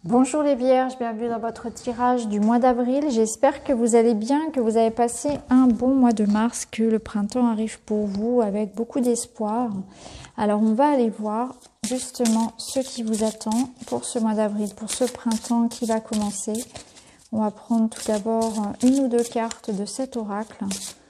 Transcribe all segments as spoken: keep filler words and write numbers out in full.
Bonjour les Vierges, bienvenue dans votre tirage du mois d'avril. J'espère que vous allez bien, que vous avez passé un bon mois de mars, que le printemps arrive pour vous avec beaucoup d'espoir. Alors on va aller voir justement ce qui vous attend pour ce mois d'avril, pour ce printemps qui va commencer. On va prendre tout d'abord une ou deux cartes de cet oracle.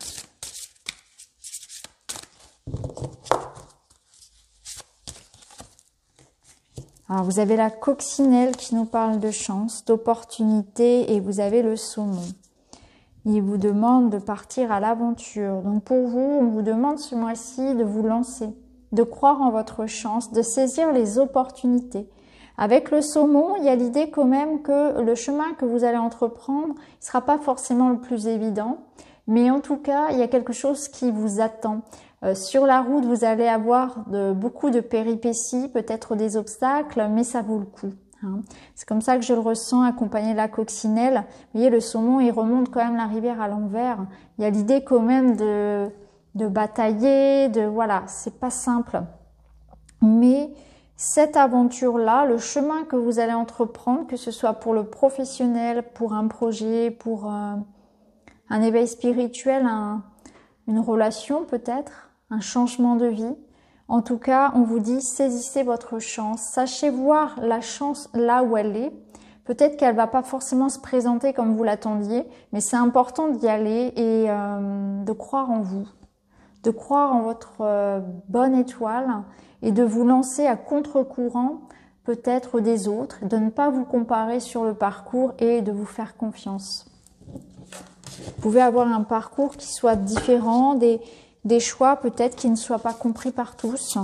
Alors, vous avez la coccinelle qui nous parle de chance, d'opportunité, et vous avez le saumon. Il vous demande de partir à l'aventure. Donc, pour vous, on vous demande ce mois-ci de vous lancer, de croire en votre chance, de saisir les opportunités. Avec le saumon, il y a l'idée quand même que le chemin que vous allez entreprendre ne sera pas forcément le plus évident, mais en tout cas, il y a quelque chose qui vous attend. Euh, sur la route, vous allez avoir de, beaucoup de péripéties, peut-être des obstacles, mais ça vaut le coup. Hein. C'est comme ça que je le ressens, accompagné de la coccinelle. Vous voyez, le saumon, il remonte quand même la rivière à l'envers. Il y a l'idée quand même de, de batailler, de voilà, c'est pas simple. Mais cette aventure-là, le chemin que vous allez entreprendre, que ce soit pour le professionnel, pour un projet, pour euh, un éveil spirituel, un, une relation peut-être, un changement de vie. En tout cas, on vous dit, saisissez votre chance. Sachez voir la chance là où elle est. Peut-être qu'elle va pas forcément se présenter comme vous l'attendiez, mais c'est important d'y aller et euh, de croire en vous, de croire en votre euh, bonne étoile et de vous lancer à contre-courant peut-être des autres, de ne pas vous comparer sur le parcours et de vous faire confiance. Vous pouvez avoir un parcours qui soit différent, des, des choix peut-être qui ne soient pas compris par tous.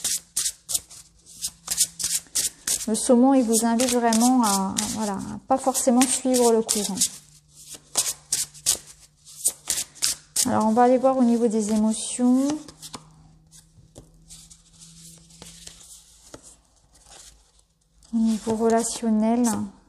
Le saumon, il vous invite vraiment à, voilà, à pas forcément suivre le courant. Alors, on va aller voir au niveau des émotions. Au niveau relationnel.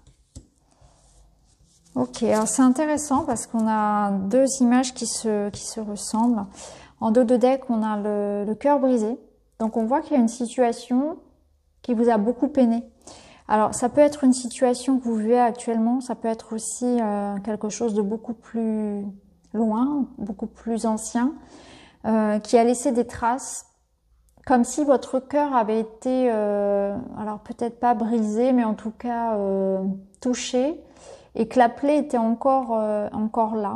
Ok, alors c'est intéressant parce qu'on a deux images qui se, qui se ressemblent. En dos de deck, on a le, le cœur brisé. Donc on voit qu'il y a une situation qui vous a beaucoup peiné. Alors ça peut être une situation que vous vivez actuellement, ça peut être aussi euh, quelque chose de beaucoup plus loin, beaucoup plus ancien, euh, qui a laissé des traces, comme si votre cœur avait été, euh, alors peut-être pas brisé, mais en tout cas euh, touché, et que la plaie était encore, euh, encore là.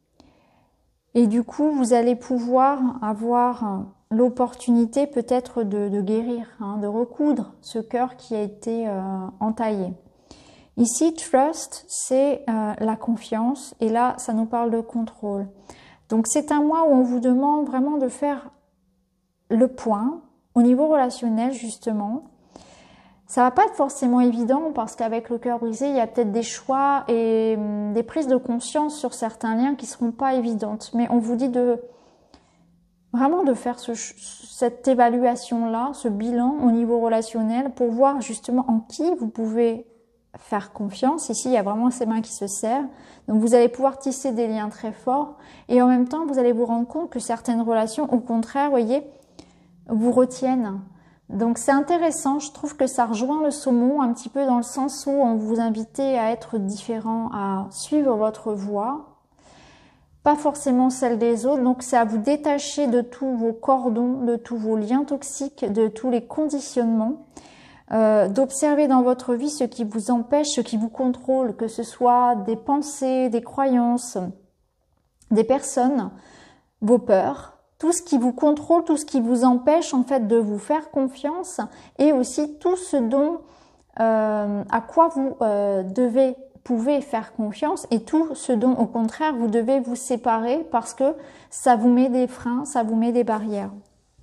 Et du coup, vous allez pouvoir avoir l'opportunité peut-être de, de guérir, hein, de recoudre ce cœur qui a été euh, entaillé. Ici, trust, c'est euh, la confiance, et là, ça nous parle de contrôle. Donc, c'est un mois où on vous demande vraiment de faire le point au niveau relationnel, justement. Ça va pas être forcément évident parce qu'avec le cœur brisé, il y a peut-être des choix et des prises de conscience sur certains liens qui seront pas évidentes. Mais on vous dit de vraiment de faire ce, cette évaluation-là, ce bilan au niveau relationnel pour voir justement en qui vous pouvez faire confiance. Ici, il y a vraiment ces mains qui se serrent. Donc, vous allez pouvoir tisser des liens très forts et en même temps, vous allez vous rendre compte que certaines relations, au contraire, vous voyez, vous retiennent. Donc c'est intéressant, je trouve que ça rejoint le saumon un petit peu dans le sens où on vous invite à être différent, à suivre votre voie, pas forcément celle des autres. Donc c'est à vous détacher de tous vos cordons, de tous vos liens toxiques, de tous les conditionnements, euh, d'observer dans votre vie ce qui vous empêche, ce qui vous contrôle, que ce soit des pensées, des croyances, des personnes, vos peurs. Tout ce qui vous contrôle, tout ce qui vous empêche en fait de vous faire confiance et aussi tout ce dont, euh, à quoi vous euh, devez, pouvez faire confiance et tout ce dont au contraire vous devez vous séparer parce que ça vous met des freins, ça vous met des barrières.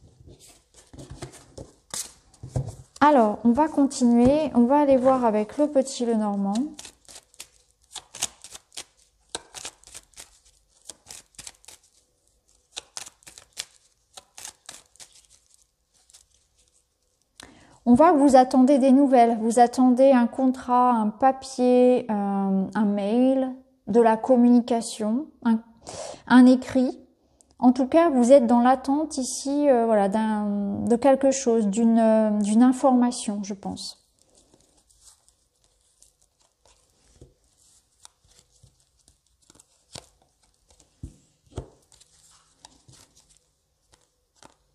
Alors, on va continuer, on va aller voir avec le petit Lenormand. On voit que vous attendez des nouvelles, vous attendez un contrat, un papier, euh, un mail, de la communication, un, un écrit. En tout cas, vous êtes dans l'attente ici, euh, voilà, d'un, de quelque chose, d'une, d'une information, je pense.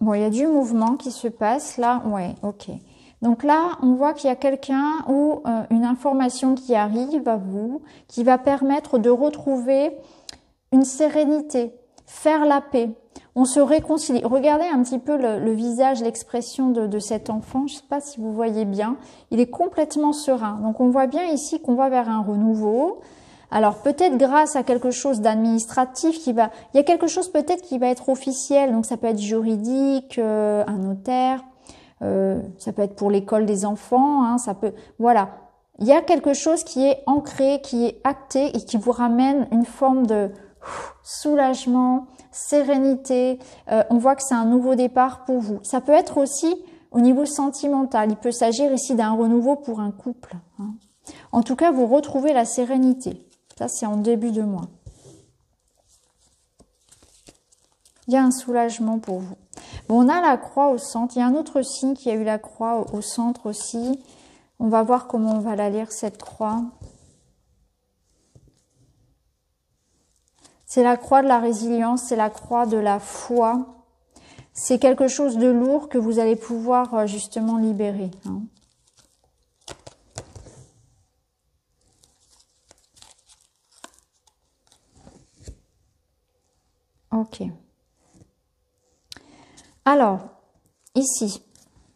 Bon, il y a du mouvement qui se passe là. Ouais, ok. Donc là, on voit qu'il y a quelqu'un ou euh, une information qui arrive à vous, qui va permettre de retrouver une sérénité, faire la paix. On se réconcilie. Regardez un petit peu le, le visage, l'expression de, de cet enfant. Je ne sais pas si vous voyez bien. Il est complètement serein. Donc on voit bien ici qu'on va vers un renouveau. Alors peut-être grâce à quelque chose d'administratif qui va... Il y a quelque chose peut-être qui va être officiel. Donc ça peut être juridique, euh, un notaire. Euh, ça peut être pour l'école des enfants. Hein, ça peut... Voilà. Il y a quelque chose qui est ancré, qui est acté et qui vous ramène une forme de soulagement, sérénité. Euh, on voit que c'est un nouveau départ pour vous. Ça peut être aussi au niveau sentimental. Il peut s'agir ici d'un renouveau pour un couple. Hein. En tout cas, vous retrouvez la sérénité. Ça, c'est en début de mois. Il y a un soulagement pour vous. Bon, on a la croix au centre. Il y a un autre signe qui a eu la croix au centre aussi. On va voir comment on va la lire, cette croix. C'est la croix de la résilience, c'est la croix de la foi. C'est quelque chose de lourd que vous allez pouvoir justement libérer. Hein. Ok. Alors, ici.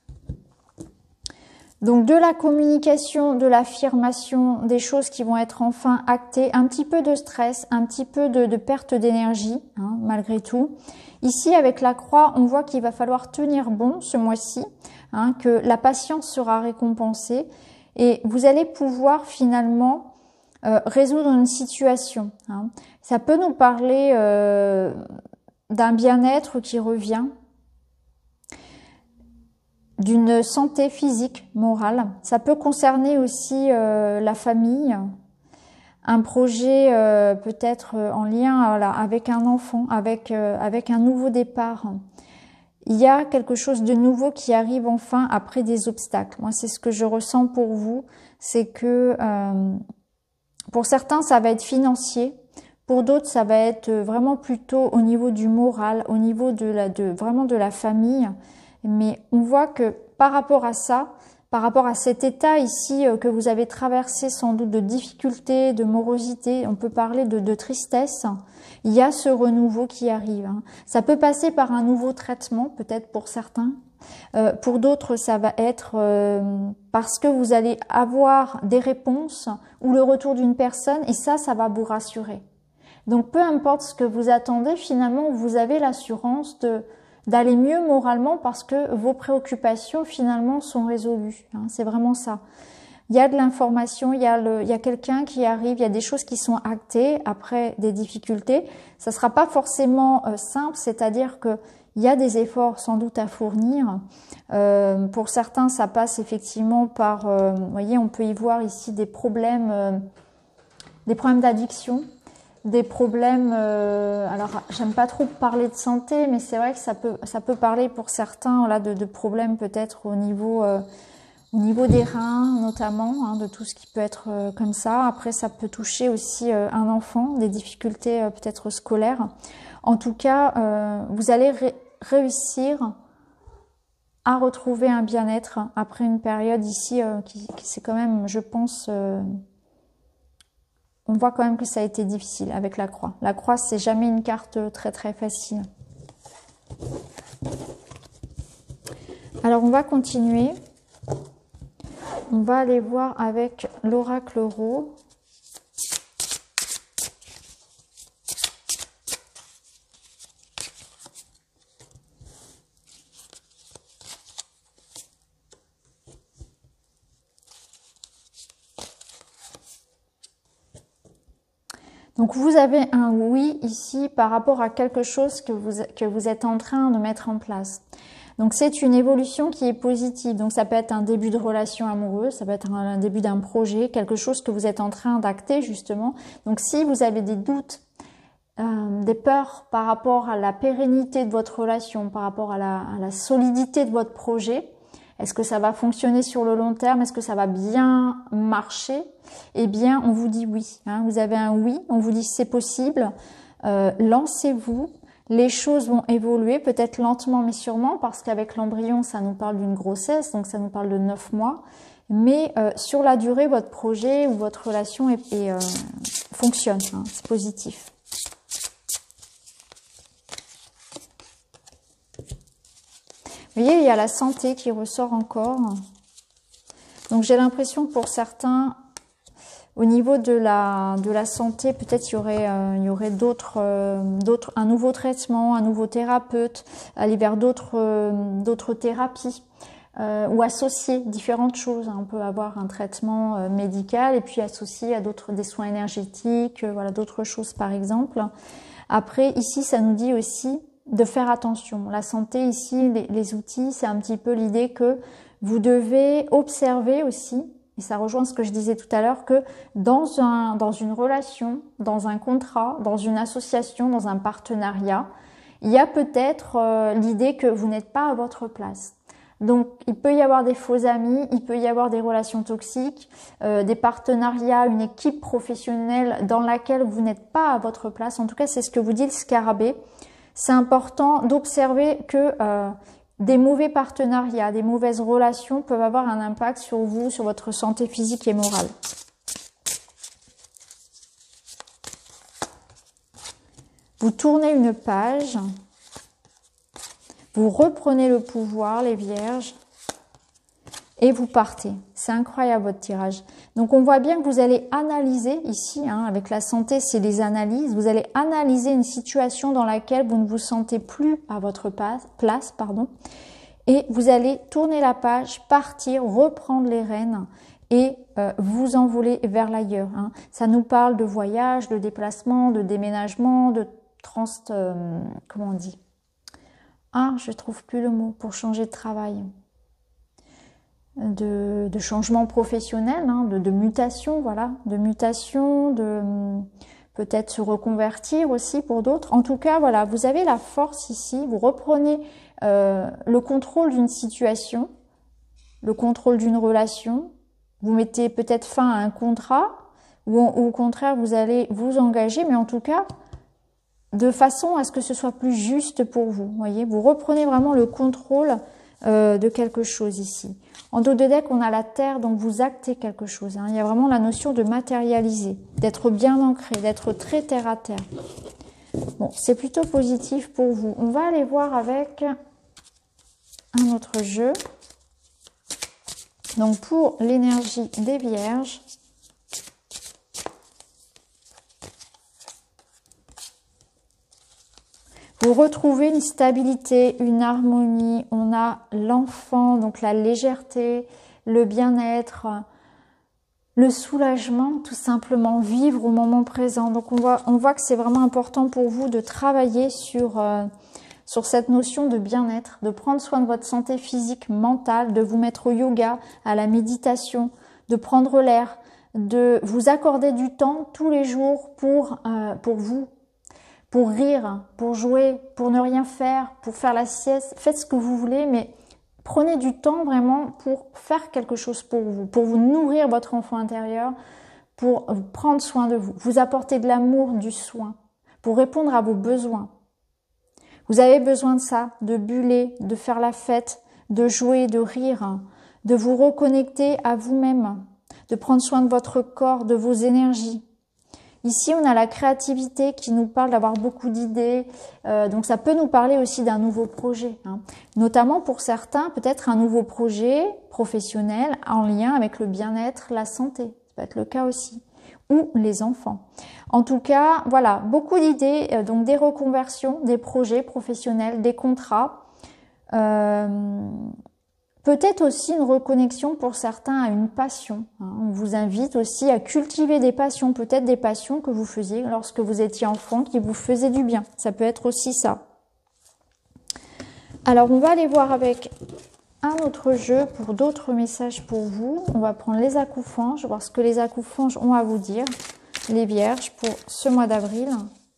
Donc de la communication, de l'affirmation, des choses qui vont être enfin actées, un petit peu de stress, un petit peu de, de perte d'énergie, hein, malgré tout. Ici, avec la croix, on voit qu'il va falloir tenir bon ce mois-ci, hein, que la patience sera récompensée et vous allez pouvoir finalement euh, résoudre une situation. Hein. Ça peut nous parler euh, d'un bien-être qui revient, d'une santé physique, morale. Ça peut concerner aussi euh, la famille, un projet euh, peut-être en lien voilà, avec un enfant, avec, euh, avec un nouveau départ. Il y a quelque chose de nouveau qui arrive enfin après des obstacles. Moi, c'est ce que je ressens pour vous, c'est que euh, pour certains, ça va être financier. Pour d'autres, ça va être vraiment plutôt au niveau du moral, au niveau de la, de, vraiment de la famille. Mais on voit que par rapport à ça, par rapport à cet état ici euh, que vous avez traversé sans doute de difficultés, de morosité, on peut parler de, de tristesse, il y a ce renouveau qui arrive. Hein. Ça peut passer par un nouveau traitement, peut-être pour certains. Euh, pour d'autres, ça va être euh, parce que vous allez avoir des réponses ou le retour d'une personne et ça, ça va vous rassurer. Donc peu importe ce que vous attendez, finalement, vous avez l'assurance de d'aller mieux moralement parce que vos préoccupations finalement sont résolues. Hein, c'est vraiment ça. Il y a de l'information, il y a le, il y a quelqu'un qui arrive, il y a des choses qui sont actées après des difficultés. Ça sera pas forcément euh, simple, c'est-à-dire que il y a des efforts sans doute à fournir. Euh, pour certains, ça passe effectivement par, euh, vous voyez, on peut y voir ici des problèmes, euh, des problèmes d'addiction. Des problèmes, euh, alors j'aime pas trop parler de santé, mais c'est vrai que ça peut ça peut parler pour certains là de, de problèmes peut-être au niveau euh, au niveau des reins notamment, hein, de tout ce qui peut être euh, comme ça. Après ça peut toucher aussi euh, un enfant, des difficultés euh, peut-être scolaires. En tout cas, euh, vous allez ré réussir à retrouver un bien-être après une période ici euh, qui, qui c'est quand même, je pense. Euh, On voit quand même que ça a été difficile avec la croix. La croix, c'est jamais une carte très très facile. Alors, on va continuer. On va aller voir avec l'oracle Rho. Donc vous avez un oui ici par rapport à quelque chose que vous, que vous êtes en train de mettre en place. Donc c'est une évolution qui est positive. Donc ça peut être un début de relation amoureuse, ça peut être un, un début d'un projet, quelque chose que vous êtes en train d'acter justement. Donc si vous avez des doutes, euh, des peurs par rapport à la pérennité de votre relation, par rapport à la, à la solidité de votre projet, est-ce que ça va fonctionner sur le long terme? Est-ce que ça va bien marcher? Eh bien, on vous dit oui. Hein. Vous avez un oui, on vous dit c'est possible. Euh, lancez-vous. Les choses vont évoluer, peut-être lentement mais sûrement, parce qu'avec l'embryon, ça nous parle d'une grossesse, donc ça nous parle de neuf mois. Mais euh, sur la durée, votre projet ou votre relation est, est, euh, fonctionne, hein, c'est positif. Vous voyez, il y a la santé qui ressort encore. Donc j'ai l'impression que pour certains, au niveau de la, de la santé, peut-être il y aurait, euh, il y aurait d'autres, euh, d'autres, un nouveau traitement, un nouveau thérapeute, aller vers d'autres, euh, d'autres thérapies, euh, ou associer différentes choses. On peut avoir un traitement euh, médical et puis associé à d'autres, des soins énergétiques, euh, voilà, d'autres choses par exemple. Après, ici, ça nous dit aussi de faire attention. La santé ici, les, les outils, c'est un petit peu l'idée que vous devez observer aussi, et ça rejoint ce que je disais tout à l'heure, que dans, un, dans une relation, dans un contrat, dans une association, dans un partenariat, il y a peut-être euh, l'idée que vous n'êtes pas à votre place. Donc, il peut y avoir des faux amis, il peut y avoir des relations toxiques, euh, des partenariats, une équipe professionnelle dans laquelle vous n'êtes pas à votre place. En tout cas, c'est ce que vous dit le scarabée. C'est important d'observer que euh, des mauvais partenariats, des mauvaises relations peuvent avoir un impact sur vous, sur votre santé physique et morale. Vous tournez une page, vous reprenez le pouvoir, les vierges, et vous partez. C'est incroyable votre tirage. Donc on voit bien que vous allez analyser ici, hein, avec la santé, c'est les analyses. Vous allez analyser une situation dans laquelle vous ne vous sentez plus à votre place, pardon, et vous allez tourner la page, partir, reprendre les rênes et euh, vous envoler vers l'ailleurs. Hein. Ça nous parle de voyage, de déplacement, de déménagement, de trans... Euh, comment on dit? Ah, je trouve plus le mot pour changer de travail. De, de changement professionnel, hein, de, de mutation, voilà, de mutation, de peut-être se reconvertir aussi pour d'autres. En tout cas, voilà, vous avez la force ici, vous reprenez euh, le contrôle d'une situation, le contrôle d'une relation, vous mettez peut-être fin à un contrat, ou, ou au contraire, vous allez vous engager, mais en tout cas, de façon à ce que ce soit plus juste pour vous, voyez, vous reprenez vraiment le contrôle euh, de quelque chose ici. En dos de deck, on a la terre, donc vous actez quelque chose. Hein. Il y a vraiment la notion de matérialiser, d'être bien ancré, d'être très terre à terre. Bon, c'est plutôt positif pour vous. On va aller voir avec un autre jeu. Donc pour l'énergie des vierges, vous retrouvez une stabilité, une harmonie. On a l'enfant, donc la légèreté, le bien-être, le soulagement, tout simplement, vivre au moment présent. Donc on voit, on voit que c'est vraiment important pour vous de travailler sur, euh, sur cette notion de bien-être, de prendre soin de votre santé physique, mentale, de vous mettre au yoga, à la méditation, de prendre l'air, de vous accorder du temps tous les jours pour, euh, pour vous, pour rire, pour jouer, pour ne rien faire, pour faire la sieste. Faites ce que vous voulez, mais prenez du temps vraiment pour faire quelque chose pour vous, pour vous nourrir votre enfant intérieur, pour prendre soin de vous, vous apporter de l'amour, du soin, pour répondre à vos besoins. Vous avez besoin de ça, de buller, de faire la fête, de jouer, de rire, de vous reconnecter à vous-même, de prendre soin de votre corps, de vos énergies. Ici, on a la créativité qui nous parle d'avoir beaucoup d'idées. Euh, donc, ça peut nous parler aussi d'un nouveau projet. Hein. Notamment pour certains, peut-être un nouveau projet professionnel en lien avec le bien-être, la santé. Ça peut être le cas aussi. Ou les enfants. En tout cas, voilà, beaucoup d'idées. Euh, donc, des reconversions, des projets professionnels, des contrats. Euh, Peut-être aussi une reconnexion pour certains à une passion. Hein. On vous invite aussi à cultiver des passions, peut-être des passions que vous faisiez lorsque vous étiez enfant, qui vous faisaient du bien. Ça peut être aussi ça. Alors, on va aller voir avec un autre jeu pour d'autres messages pour vous. On va prendre les acouphants, voir ce que les acouphants ont à vous dire, les vierges, pour ce mois d'avril.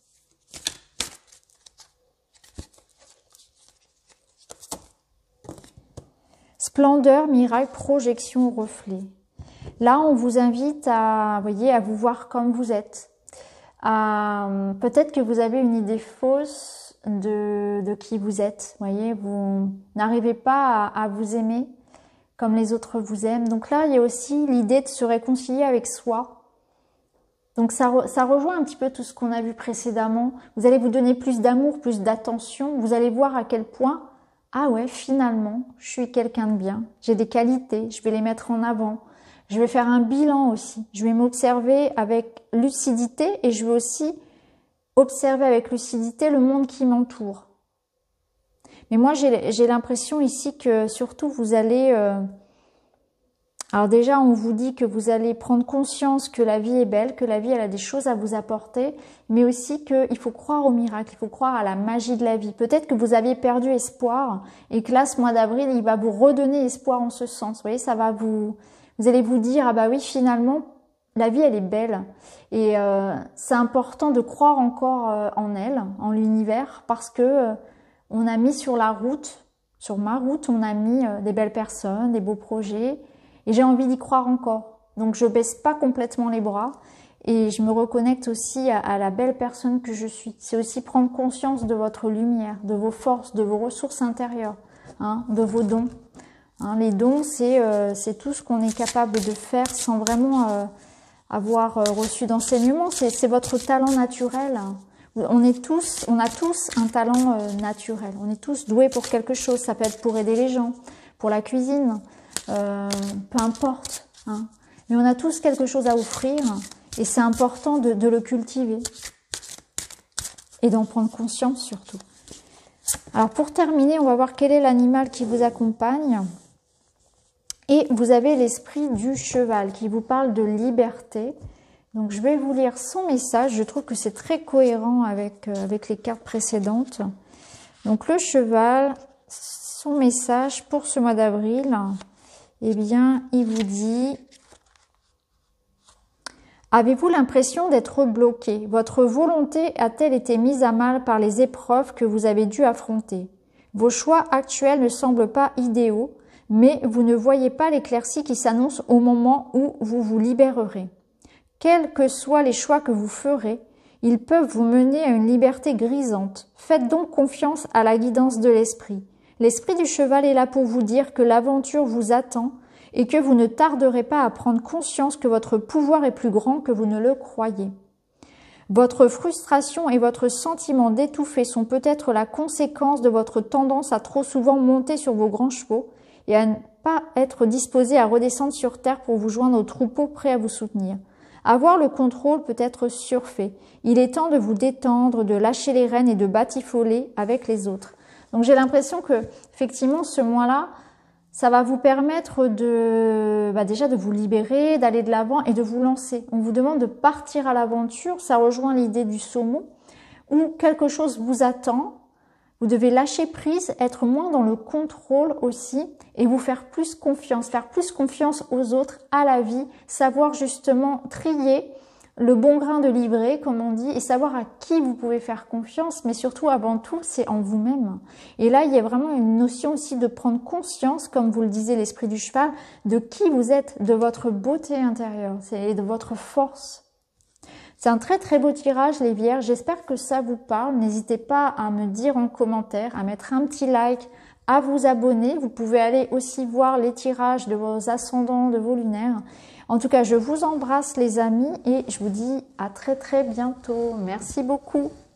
Splendeur, miracle, projection, reflet. Là, on vous invite à, voyez, à vous voir comme vous êtes. Peut-être que vous avez une idée fausse de, de qui vous êtes. Vous voyez, vous n'arrivez pas à, à vous aimer comme les autres vous aiment. Donc là, il y a aussi l'idée de se réconcilier avec soi. Donc ça, ça rejoint un petit peu tout ce qu'on a vu précédemment. Vous allez vous donner plus d'amour, plus d'attention. Vous allez voir à quel point, ah ouais, finalement, je suis quelqu'un de bien. J'ai des qualités, je vais les mettre en avant. Je vais faire un bilan aussi. Je vais m'observer avec lucidité et je vais aussi observer avec lucidité le monde qui m'entoure. Mais moi, j'ai l'impression ici que surtout vous allez... Euh... Alors déjà, on vous dit que vous allez prendre conscience que la vie est belle, que la vie, elle a des choses à vous apporter, mais aussi qu'il faut croire au miracle, il faut croire à la magie de la vie. Peut-être que vous aviez perdu espoir et que là, ce mois d'avril, il va vous redonner espoir en ce sens. Vous voyez, ça va vous... Vous allez vous dire, ah bah oui, finalement, la vie, elle est belle. Et euh, c'est important de croire encore euh, en elle, en l'univers, parce que euh, on a mis sur la route, sur ma route, on a mis euh, des belles personnes, des beaux projets. Et j'ai envie d'y croire encore. Donc, je baisse pas complètement les bras. Et je me reconnecte aussi à, à la belle personne que je suis. C'est aussi prendre conscience de votre lumière, de vos forces, de vos ressources intérieures, hein, de vos dons. Hein, les dons, c'est euh, c'est tout ce qu'on est capable de faire sans vraiment euh, avoir euh, reçu d'enseignement. C'est votre talent naturel. On est tous, on a tous un talent euh, naturel. On est tous doués pour quelque chose. Ça peut être pour aider les gens, pour la cuisine, euh, peu importe. Hein. Mais on a tous quelque chose à offrir et c'est important de, de le cultiver et d'en prendre conscience surtout. Alors pour terminer, on va voir quel est l'animal qui vous accompagne. Et vous avez l'esprit du cheval qui vous parle de liberté. Donc je vais vous lire son message. Je trouve que c'est très cohérent avec, euh, avec les cartes précédentes. Donc le cheval, son message pour ce mois d'avril, eh bien, il vous dit... Avez-vous l'impression d'être bloqué? Votre volonté a-t-elle été mise à mal par les épreuves que vous avez dû affronter? Vos choix actuels ne semblent pas idéaux, mais vous ne voyez pas l'éclaircie qui s'annonce au moment où vous vous libérerez. Quels que soient les choix que vous ferez, ils peuvent vous mener à une liberté grisante. Faites donc confiance à la guidance de l'esprit. L'esprit du cheval est là pour vous dire que l'aventure vous attend et que vous ne tarderez pas à prendre conscience que votre pouvoir est plus grand que vous ne le croyez. Votre frustration et votre sentiment d'étouffer sont peut-être la conséquence de votre tendance à trop souvent monter sur vos grands chevaux et à ne pas être disposé à redescendre sur terre pour vous joindre au troupeau prêt à vous soutenir. Avoir le contrôle peut être surfait. Il est temps de vous détendre, de lâcher les rênes et de batifoler avec les autres. Donc j'ai l'impression que, effectivement, ce mois-là, ça va vous permettre de, bah déjà de vous libérer, d'aller de l'avant et de vous lancer. On vous demande de partir à l'aventure. Ça rejoint l'idée du saumon où quelque chose vous attend. Vous devez lâcher prise, être moins dans le contrôle aussi et vous faire plus confiance, faire plus confiance aux autres, à la vie, savoir justement trier le bon grain de livret, comme on dit, et savoir à qui vous pouvez faire confiance, mais surtout avant tout, c'est en vous-même. Et là, il y a vraiment une notion aussi de prendre conscience, comme vous le disiez, l'esprit du cheval, de qui vous êtes, de votre beauté intérieure, et de votre force. C'est un très très beau tirage les vierges, j'espère que ça vous parle, n'hésitez pas à me dire en commentaire, à mettre un petit like, à vous abonner, vous pouvez aller aussi voir les tirages de vos ascendants, de vos lunaires. En tout cas, je vous embrasse les amis et je vous dis à très très bientôt, merci beaucoup.